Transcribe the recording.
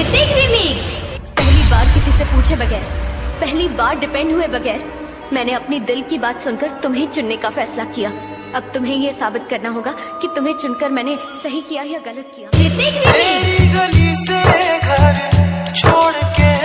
Hrithik remix. पहली बार किसी से पूछे बगैर, पहली बार डिपेंड हुए बगैर मैंने अपनी दिल की बात सुनकर तुम्हें चुनने का फैसला किया। अब तुम्हें ये साबित करना होगा कि तुम्हें चुनकर मैंने सही किया या गलत किया। ऋतिक रिमिक्स। गली से घर छोड़ के